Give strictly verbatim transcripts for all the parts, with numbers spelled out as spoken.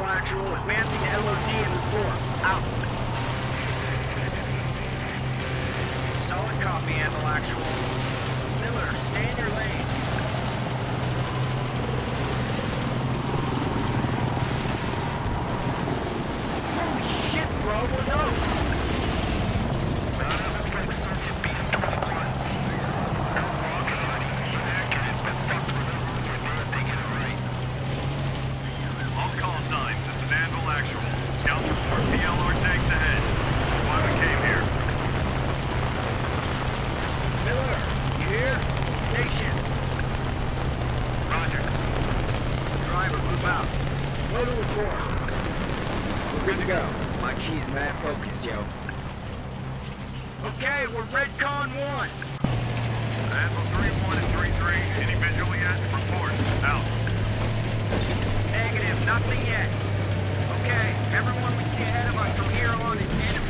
Actual, advancing to L O D and report. Out. Solid copy, Anvil Actual. Miller, stay in your lane. Holy shit, bro, we're no. None of us like Sergeant beat him twenty-once. No rocket money. You're accurate, but fucked with them. You're glad they get it right. All call signs, this is Anvil Actual. Scouts report P L R tanks ahead. This is why we came here. Miller, you here? Stations. Roger. Driver, move out. Go to report. We're good to go. My key's mad focused, Joe. Okay, we're Redcon one. Anvil three one and three three. Any visual yet? Report. Out. Negative, nothing yet. Okay, everyone we see ahead of us from here on is enemy.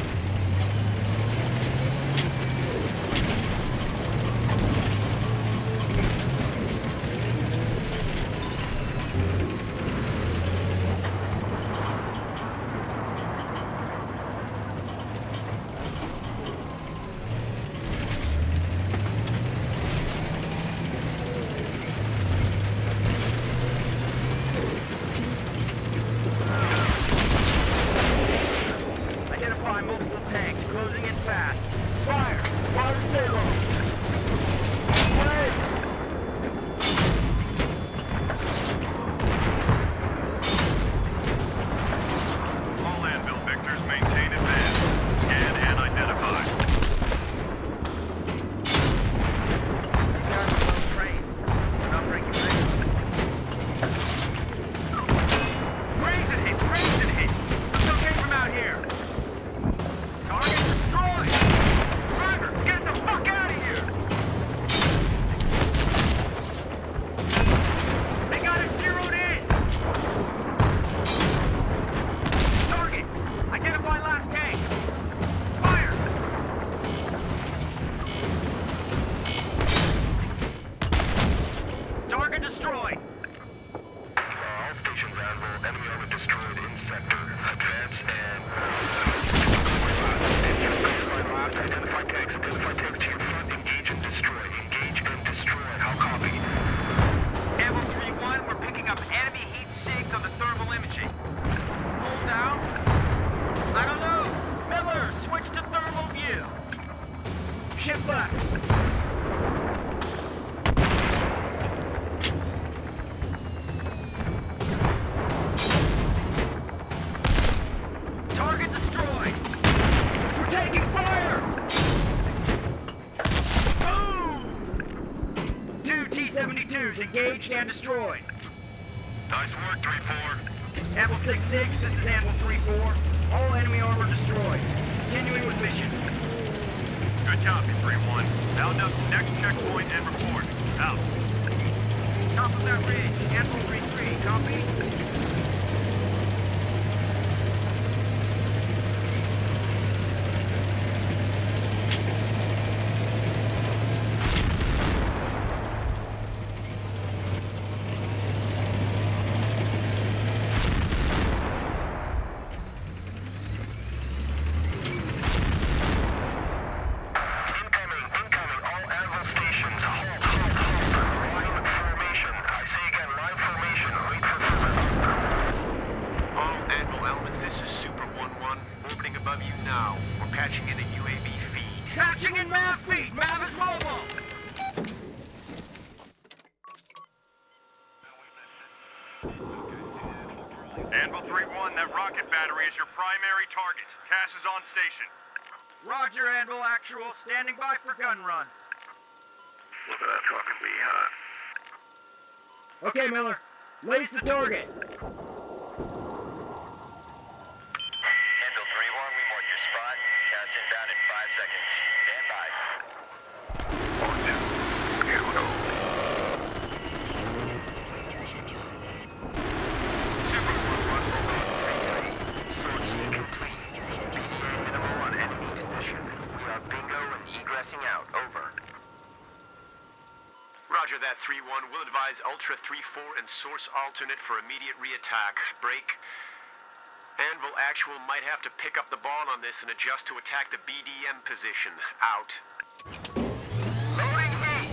Engaged and destroyed. Nice work, three four. Anvil six six, this is Anvil three four. All enemy armor destroyed. Continuing with mission. Good copy, three one. Bound up to next checkpoint and report. Out. Top of that ridge, Anvil three three, copy? Anvil three one, that rocket battery is your primary target. Cass is on station. Roger, Anvil Actual. Standing by for gun run. Look at that fucking behind. Okay, Miller. Lace the target. Anvil three one, we marked your spot. Cass inbound in five seconds. Stand by. On down. Here we go. Super one one, three three. Sortie complete. P D A minimal on enemy position. We are bingo and egressing out. Over. Roger that, three one. We'll advise Ultra three four and Source Alternate for immediate re-attack. Break. Anvil Actual might have to pick up the ball on this and adjust to attack the B D M position. Out. Loading heat!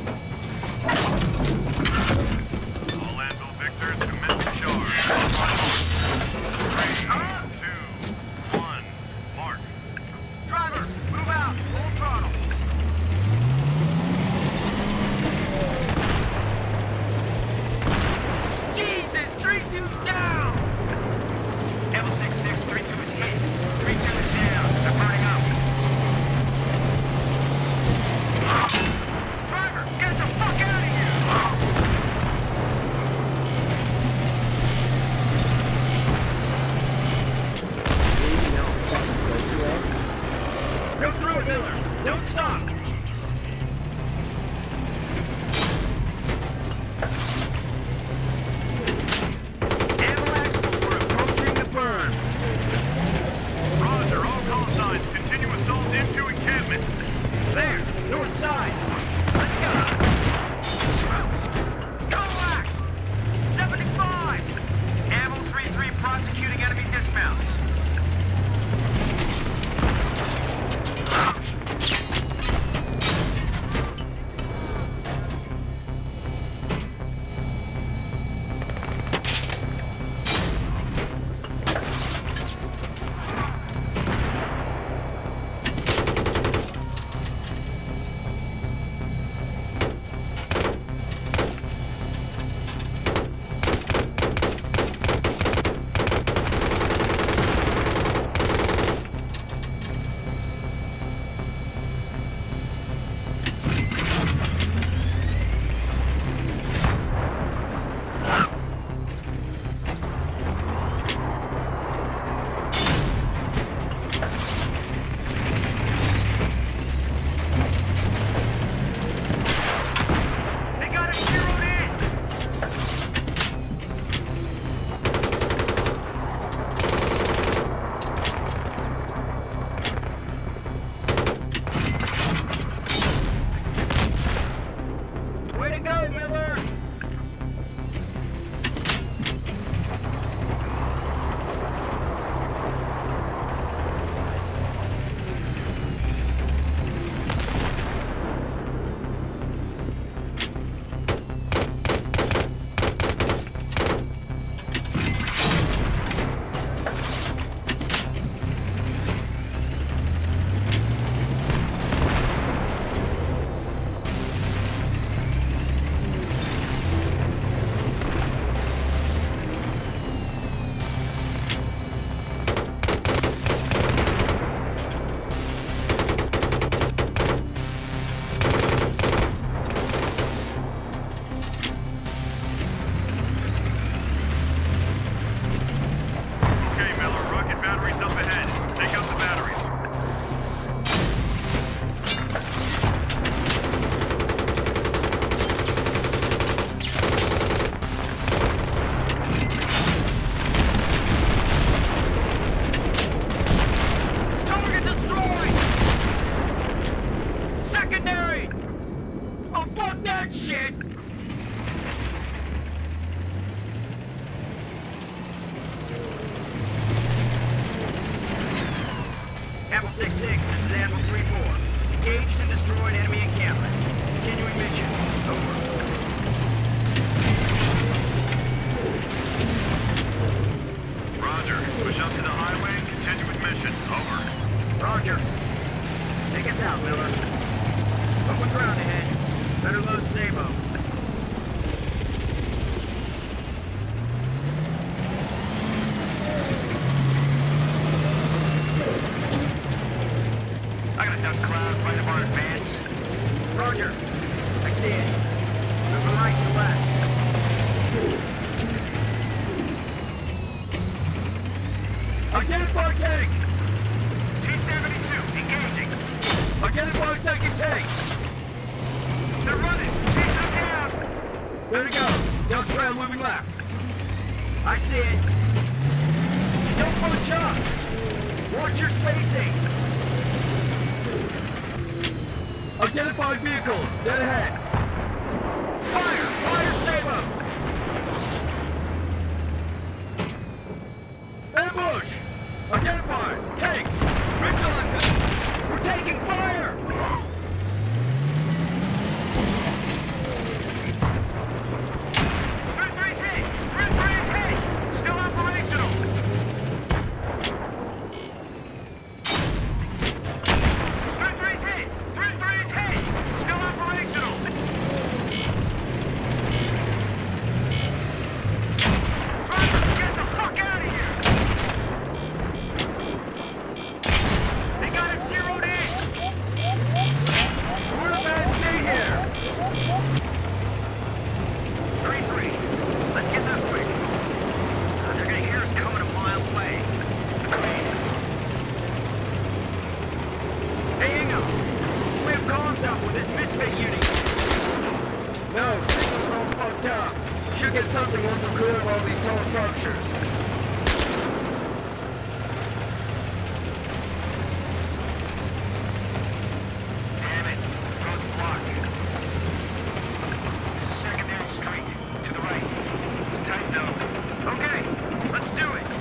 All Anvil Victors commence the charge. Three, two, one, mark. Driver, move out! Full throttle! Jesus! three two's down! L six six, three two is hit. three two is down. They're burning up. Driver, get the fuck out of here! Go through it, Miller! Don't stop! Ammo Axel, we're approaching the burn. Roger, all call signs. Continue assault into encampment. There, north side. Let's go. Coax! seventy-five! Ammo three three prosecuting enemy dismounts. Way to go, Miller! Okay, Miller, rocket batteries up ahead. Take out the batteries. Target destroyed! Secondary! Oh, fuck that shit! Apple six six, this is Apple three four. Engaged and destroyed enemy encampment. Continuing mission. Over. Roger. Push up to the highway and continue with mission. Over. Roger. Take us out, Miller. Open ground ahead. Better load Sabo. I got a dust cloud right of our advance. Roger. I see it. Move from right to left. Identify tank! T seventy-two, engaging. Identify second tank! They're running! Chase them down! There to go. Down trail moving left. I see it. Don't punch up! Watch your spacing! Identify vehicles, dead ahead. Fire! Ambush! Identified! Tanks! Vigilantes! We're taking fire! three three's hit! three three's hit! Still operational! three three's hit! three three's hit! Still operational! Driver, get the fuck out of here! They got it zeroed in! We're about to stay here! three three, let's get that quick. Uh, they're gonna hear us coming a mile away. Hey, Ingo! We have comms up with this misfit unit. No, signal's all fucked up. Should get something once we clear all these tall structures. Damn it, road's blocked. Secondary street, to the right. It's tight though. Okay, let's do it.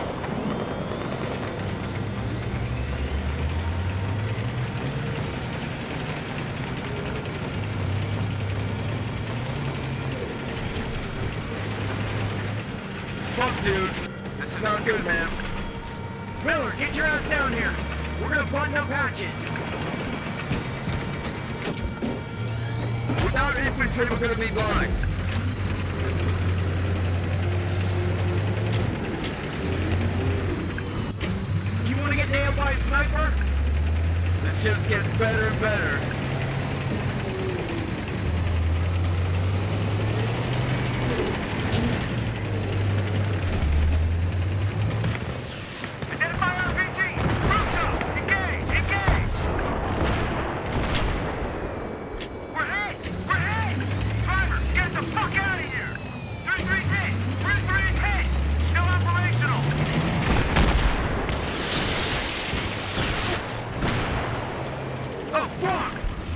Fuck, dude. This is not good, man. Miller, get your ass down here. We're gonna button up hatches. Without infantry, we're gonna be blind. You wanna get nailed by a sniper? This just gets better and better. Identify R P G! Rooftop! Engage! Engage! We're hit! We're hit! Driver, get the fuck out of here! three three's hit! three three's hit! Still operational! Oh, fuck!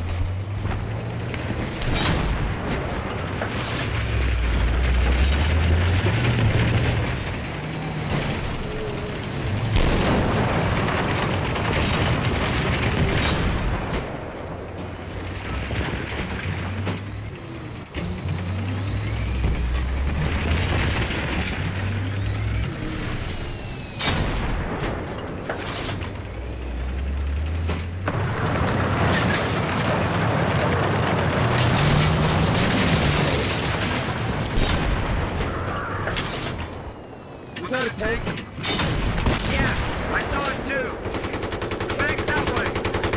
Was that a tank? Yeah, I saw it too. Tank that way.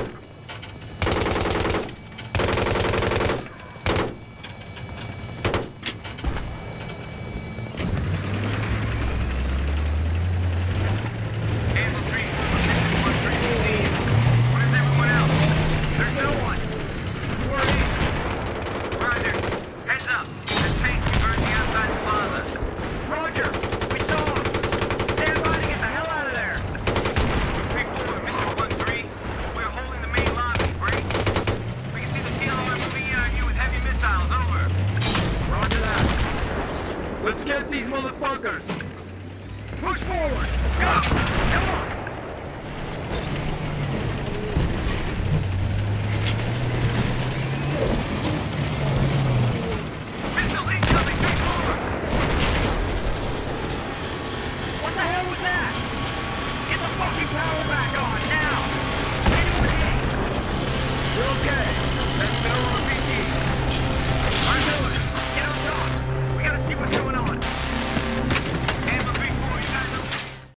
Infantry, one three. Where's everyone else? There's no one. We're in. Roger. Heads up. This tank converging outside the plaza. Roger. We saw him. Stand by to get the hell out of there. three four, Mister one three. We're holding the main lobby. Break. We can see the T L R moving in on you with heavy missiles. Over. Roger that. Let's get these motherfuckers. Push forward. Go. Come on. Missile incoming. three four. What the hell was that? Get the fucking power back on, now! Anyone hit? You're okay. That's no R P G. I'm doing it.